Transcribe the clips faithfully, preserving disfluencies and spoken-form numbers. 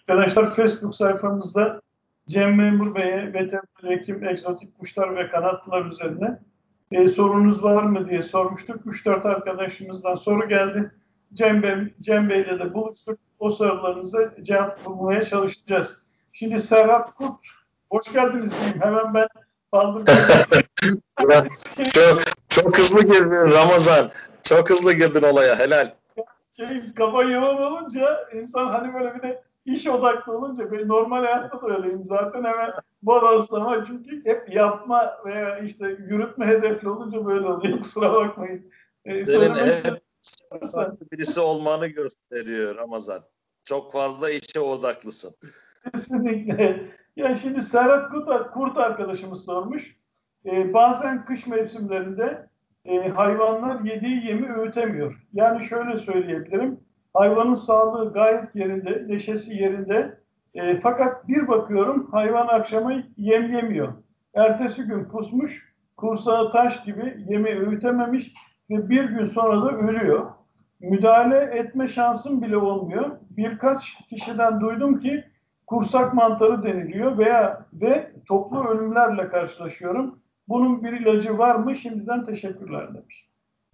Arkadaşlar Facebook sayfamızda Cem Memur Bey'e veteriner hekim, egzotik kuşlar ve kanatlılar üzerine e, sorunuz var mı diye sormuştuk. üç dört arkadaşımızdan soru geldi. Cem, Bey, Cem Bey'le de buluştuk. O sorularınıza cevap bulmaya çalışacağız. Şimdi Serhat Kurt, hoş geldiniz diyeyim. Hemen ben kaldırıyorum. çok, çok hızlı girdin Ramazan. Çok hızlı girdin olaya. Helal. Şey, kafa yoğun olunca insan hani böyle bir de iş odaklı olunca ben normal hayatta da öyleyim zaten hemen bodoslama çünkü hep yapma veya işte yürütme hedefli olunca böyle oluyor, kusura bakmayın. Ee, Senin söylemek hep birisi olmanı gösteriyor Ramazan. Çok fazla işe odaklısın. Kesinlikle. Ya şimdi Serhat Kurt, Kurt arkadaşımız sormuş. Ee, bazen kış mevsimlerinde e, hayvanlar yediği yemi öğütemiyor. Yani şöyle söyleyebilirim. Hayvanın sağlığı gayet yerinde, neşesi yerinde. E, fakat bir bakıyorum hayvan akşama yem yemiyor. Ertesi gün kusmuş, kursağı taş gibi yemi öğütememiş ve bir gün sonra da ölüyor. Müdahale etme şansım bile olmuyor. Birkaç kişiden duydum ki kursak mantarı deniliyor veya ve toplu ölümlerle karşılaşıyorum. Bunun bir ilacı var mı? Şimdiden teşekkürler demiş.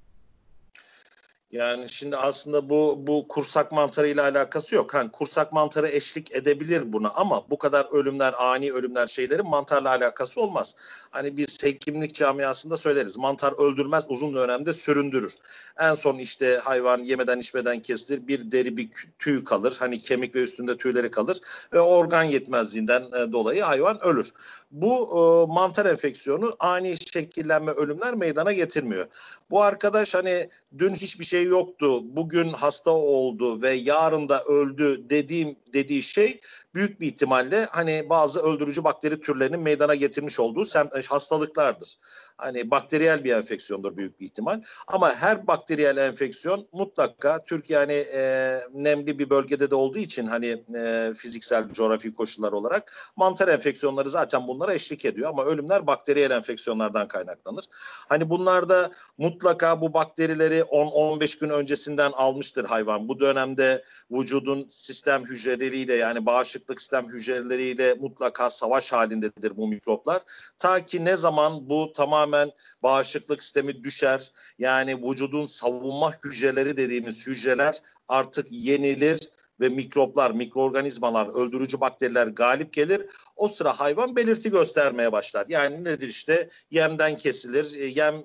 Yani şimdi aslında bu bu kursak mantarıyla alakası yok. Hani kursak mantarı eşlik edebilir buna ama bu kadar ölümler, ani ölümler şeylerin mantarla alakası olmaz. Hani biz hekimlik camiasında söyleriz. Mantar öldürmez, uzun dönemde süründürür. En son işte hayvan yemeden içmeden kesilir, bir deri bir tüy kalır. Hani kemik ve üstünde tüyleri kalır ve organ yetmezliğinden e, dolayı hayvan ölür. Bu e, mantar enfeksiyonu ani şekillenme ölümler meydana getirmiyor. Bu arkadaş hani dün hiçbir şey yoktu, bugün hasta oldu ve yarın da öldü dediğim dediği şey büyük bir ihtimalle hani bazı öldürücü bakteri türlerinin meydana getirmiş olduğu hastalıklardır. Hani bakteriyel bir enfeksiyondur büyük bir ihtimal. Ama her bakteriyel enfeksiyon mutlaka Türkiye hani e, nemli bir bölgede de olduğu için hani e, fiziksel coğrafi koşullar olarak mantar enfeksiyonları zaten bunlara eşlik ediyor. Ama ölümler bakteriyel enfeksiyonlardan kaynaklanır. Hani bunlarda mutlaka bu bakterileri on on beş gün öncesinden almıştır hayvan. Bu dönemde vücudun sistem hücreleriyle yani bağışıklık sistem hücreleriyle mutlaka savaş halindedir bu mikroplar. Ta ki ne zaman bu tamamen bağışıklık sistemi düşer, yani vücudun savunma hücreleri dediğimiz hücreler artık yenilir ve mikroplar, mikroorganizmalar, öldürücü bakteriler galip gelir. O sıra hayvan belirti göstermeye başlar. Yani nedir işte? Yemden kesilir, yem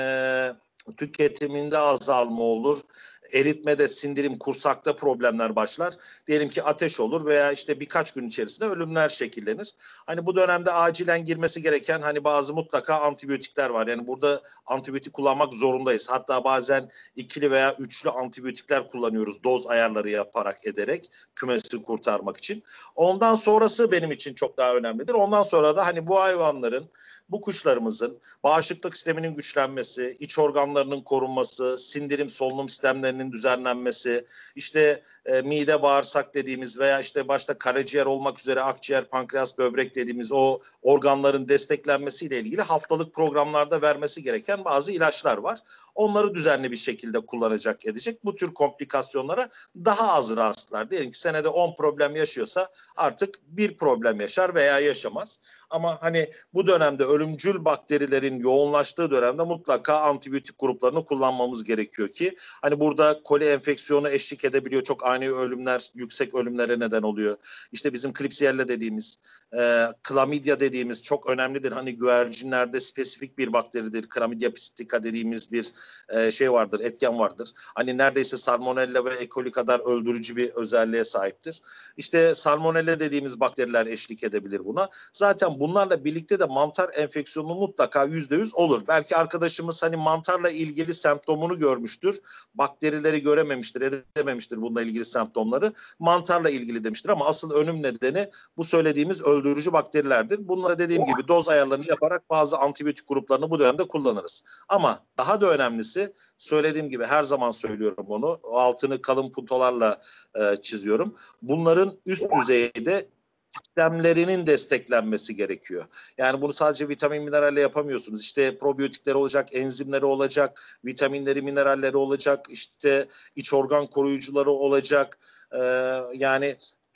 e, tüketiminde azalma olur. Eritmede, sindirim, kursakta problemler başlar. Diyelim ki ateş olur veya işte birkaç gün içerisinde ölümler şekillenir. Hani bu dönemde acilen girmesi gereken hani bazı mutlaka antibiyotikler var. Yani burada antibiyotik kullanmak zorundayız. Hatta bazen ikili veya üçlü antibiyotikler kullanıyoruz doz ayarları yaparak ederek kümesi kurtarmak için. Ondan sonrası benim için çok daha önemlidir. Ondan sonra da hani bu hayvanların, bu kuşlarımızın bağışıklık sisteminin güçlenmesi, iç organlarının korunması, sindirim solunum sistemlerinin düzenlenmesi, işte e, mide bağırsak dediğimiz veya işte başta karaciğer olmak üzere akciğer, pankreas, böbrek dediğimiz o organların desteklenmesiyle ilgili haftalık programlarda vermesi gereken bazı ilaçlar var. Onları düzenli bir şekilde kullanacak edecek. Bu tür komplikasyonlara daha az rastlar. Diyelim ki senede on problem yaşıyorsa artık bir problem yaşar veya yaşamaz. Ama hani bu dönemde ölümcül bakterilerin yoğunlaştığı dönemde mutlaka antibiyotik gruplarını kullanmamız gerekiyor ki hani burada koli enfeksiyonu eşlik edebiliyor. Çok ani ölümler, yüksek ölümlere neden oluyor. İşte bizim Klebsiella dediğimiz, e, Chlamydia dediğimiz çok önemlidir. Hani güvercinlerde spesifik bir bakteridir. Chlamydia piscica dediğimiz bir e, şey vardır, etken vardır. Hani neredeyse Salmonella ve E. coli kadar öldürücü bir özelliğe sahiptir. İşte Salmonella dediğimiz bakteriler eşlik edebilir buna. Zaten bunlarla birlikte de mantar enfeksiyonu mutlaka yüzde yüz olur. Belki arkadaşımız hani mantarla ilgili semptomunu görmüştür. Bakterileri görememiştir, edememiştir bununla ilgili semptomları. Mantarla ilgili demiştir ama asıl ölüm nedeni bu söylediğimiz öldürücü bakterilerdir. Bunlara dediğim gibi doz ayarlarını yaparak bazı antibiyotik gruplarını bu dönemde kullanırız. Ama daha da önemlisi, söylediğim gibi her zaman söylüyorum onu, altını kalın puntolarla e, çiziyorum. Bunların üst düzeyde sistemlerinin desteklenmesi gerekiyor. Yani bunu sadece vitamin mineralle yapamıyorsunuz. İşte probiyotikleri olacak, enzimleri olacak, vitaminleri, mineralleri olacak, işte iç organ koruyucuları olacak. Ee, yani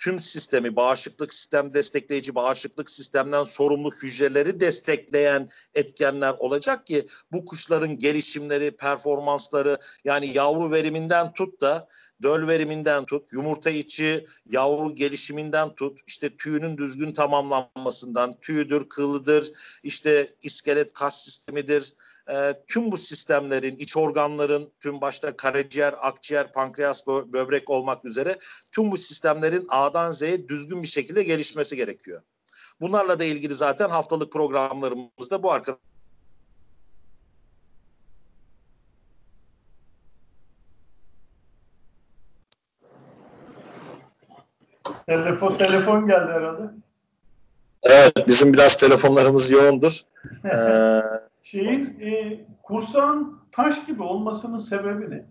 tüm sistemi, bağışıklık sistem destekleyici, bağışıklık sistemden sorumlu hücreleri destekleyen etkenler olacak ki bu kuşların gelişimleri, performansları, yani yavru veriminden tut da döl veriminden tut, yumurta içi yavru gelişiminden tut, işte tüyünün düzgün tamamlanmasından, tüyüdür, kılıdır, işte iskelet kas sistemidir, e, tüm bu sistemlerin, iç organların, tüm başta karaciğer, akciğer, pankreas, bö böbrek olmak üzere tüm bu sistemlerin A'dan Z'ye düzgün bir şekilde gelişmesi gerekiyor. Bunlarla da ilgili zaten haftalık programlarımızda bu arkadaşlar Telefon, telefon geldi herhalde. Evet, bizim biraz telefonlarımız yoğundur. Ee, Şeyin e, kursağın taş gibi olmasının sebebi ne?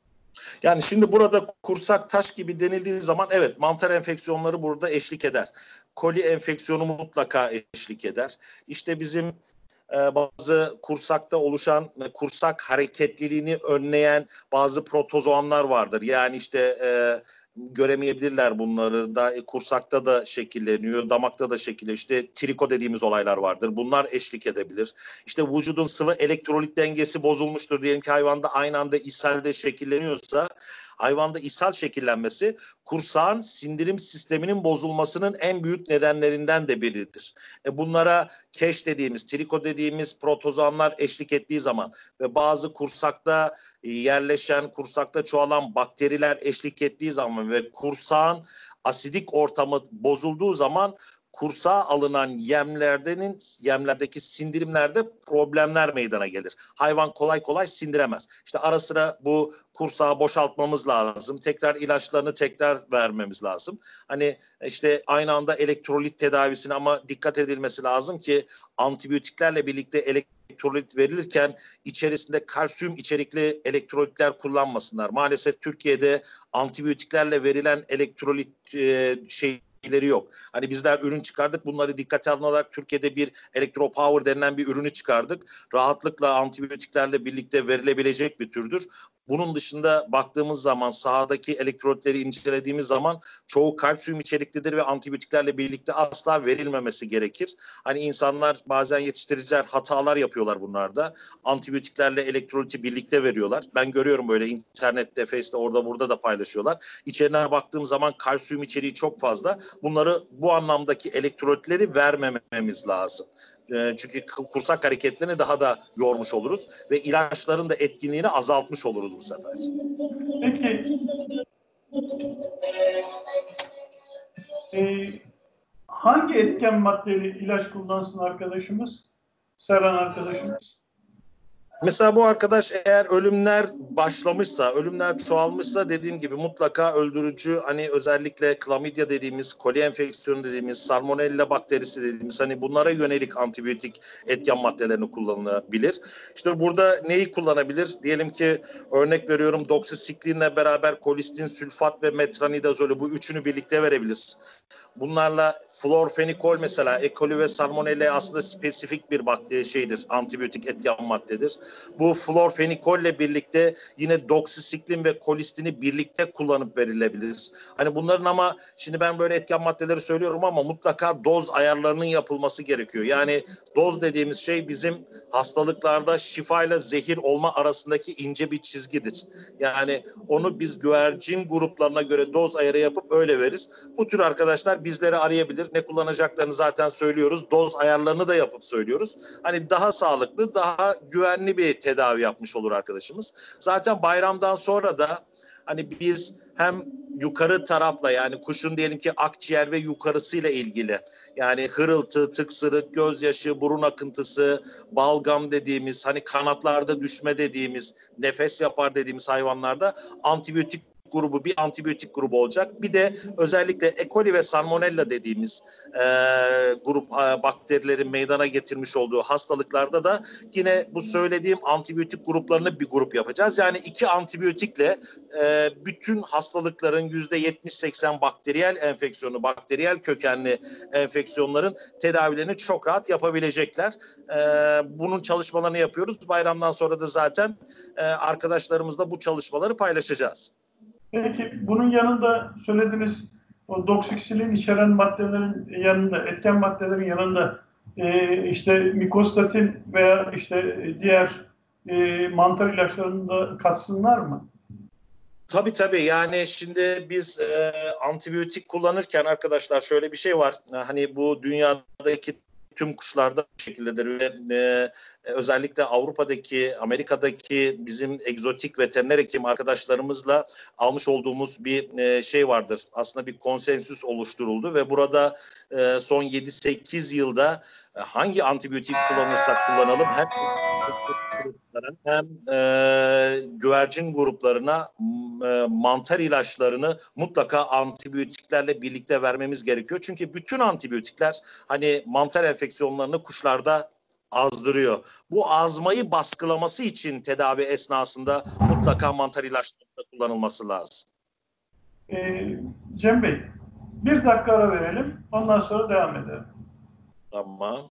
Yani şimdi burada kursak taş gibi denildiği zaman evet, mantar enfeksiyonları burada eşlik eder. Koli enfeksiyonu mutlaka eşlik eder. İşte bizim e, bazı kursakta oluşan ve kursak hareketliliğini önleyen bazı protozoanlar vardır. Yani işte e, göremeyebilirler bunları da, e, kursakta da şekilleniyor, damakta da şekilleniyor. İşte triko dediğimiz olaylar vardır. Bunlar eşlik edebilir. İşte vücudun sıvı elektrolit dengesi bozulmuştur. Diyelim ki hayvanda aynı anda ishalde şekilleniyorsa, hayvanda ishal şekillenmesi kursağın sindirim sisteminin bozulmasının en büyük nedenlerinden de biridir. E bunlara keş dediğimiz, triko dediğimiz protozoanlar eşlik ettiği zaman ve bazı kursakta yerleşen, kursakta çoğalan bakteriler eşlik ettiği zaman ve kursağın asidik ortamı bozulduğu zaman kursağa alınan yemlerdenin yemlerdeki sindirimlerde problemler meydana gelir. Hayvan kolay kolay sindiremez. İşte ara sıra bu kursağı boşaltmamız lazım. Tekrar ilaçlarını tekrar vermemiz lazım. Hani işte aynı anda elektrolit tedavisine ama dikkat edilmesi lazım ki antibiyotiklerle birlikte elektrolit verilirken içerisinde kalsiyum içerikli elektrolitler kullanmasınlar. Maalesef Türkiye'de antibiyotiklerle verilen elektrolit e, şey ileri yok. Hani bizler ürün çıkardık. Bunları dikkate alınarak Türkiye'de bir Electropower denilen bir ürünü çıkardık. Rahatlıkla antibiyotiklerle birlikte verilebilecek bir türdür. Bunun dışında baktığımız zaman sahadaki elektrolitleri incelediğimiz zaman çoğu kalsiyum içeriklidir ve antibiyotiklerle birlikte asla verilmemesi gerekir. Hani insanlar bazen yetiştiriciler hatalar yapıyorlar bunlarda. Antibiyotiklerle elektroliti birlikte veriyorlar. Ben görüyorum böyle internette, Face'te, orada burada da paylaşıyorlar. İçerine baktığım zaman kalsiyum içeriği çok fazla. Bunları bu anlamdaki elektrolitleri vermememiz lazım. E, çünkü kursak hareketlerini daha da yormuş oluruz ve ilaçların da etkinliğini azaltmış oluruz bu sefer. Peki e, hangi etken maddeli ilaç kullansın arkadaşımız? Serhan arkadaşımız. Mesela bu arkadaş eğer ölümler başlamışsa, ölümler çoğalmışsa dediğim gibi mutlaka öldürücü, hani özellikle klamidya dediğimiz, koli enfeksiyonu dediğimiz, salmonella bakterisi dediğimiz hani bunlara yönelik antibiyotik etken maddelerini kullanılabilir. İşte burada neyi kullanabilir? Diyelim ki örnek veriyorum doksisiklinle beraber kolistin, sülfat ve metronidazolü, bu üçünü birlikte verebilir. Bunlarla florfenikol mesela E. coli ve salmonella aslında spesifik bir şeydir, antibiyotik etken maddedir. Bu florfenikolle birlikte yine doksisiklin ve kolistini birlikte kullanıp verilebilir. Hani bunların ama şimdi ben böyle etken maddeleri söylüyorum ama mutlaka doz ayarlarının yapılması gerekiyor. Yani doz dediğimiz şey bizim hastalıklarda şifayla zehir olma arasındaki ince bir çizgidir. Yani onu biz güvercin gruplarına göre doz ayarı yapıp öyle veririz. Bu tür arkadaşlar bizleri arayabilir. Ne kullanacaklarını zaten söylüyoruz. Doz ayarlarını da yapıp söylüyoruz. Hani daha sağlıklı, daha güvenli bir tedavi yapmış olur arkadaşımız. Zaten bayramdan sonra da hani biz hem yukarı tarafla, yani kuşun diyelim ki akciğer ve yukarısıyla ilgili, yani hırıltı, tıksırık, gözyaşı, burun akıntısı, balgam dediğimiz, hani kanatlarda düşme dediğimiz, nefes yapar dediğimiz hayvanlarda antibiyotik grubu, bir antibiyotik grubu olacak. Bir de özellikle E. coli ve salmonella dediğimiz e, grup e, bakterilerin meydana getirmiş olduğu hastalıklarda da yine bu söylediğim antibiyotik gruplarını bir grup yapacağız. Yani iki antibiyotikle e, bütün hastalıkların yüzde yetmiş seksen bakteriyel enfeksiyonu, bakteriyel kökenli enfeksiyonların tedavilerini çok rahat yapabilecekler. E, bunun çalışmalarını yapıyoruz. Bayramdan sonra da zaten e, arkadaşlarımızla bu çalışmaları paylaşacağız. Peki bunun yanında söylediğiniz o doksiksilin içeren maddelerin yanında, etken maddelerin yanında e, işte mikostatin veya işte diğer e, mantar ilaçlarını da katsınlar mı? Tabii tabii, yani şimdi biz e, antibiyotik kullanırken arkadaşlar şöyle bir şey var. Hani bu dünyadaki tüm kuşlarda bu şekildedir ve e, özellikle Avrupa'daki, Amerika'daki bizim egzotik veteriner hekim arkadaşlarımızla almış olduğumuz bir e, şey vardır. Aslında bir konsensüs oluşturuldu ve burada e, son yedi sekiz yılda e, hangi antibiyotik kullanırsak kullanalım hem hem e, güvercin gruplarına e, mantar ilaçlarını mutlaka antibiyotiklerle birlikte vermemiz gerekiyor. Çünkü bütün antibiyotikler hani mantar enfeksiyonlarını kuşlarda azdırıyor. Bu azmayı baskılaması için tedavi esnasında mutlaka mantar ilaçları kullanılması lazım. E, Cem Bey, bir dakika ara verelim. Ondan sonra devam edelim. Tamam.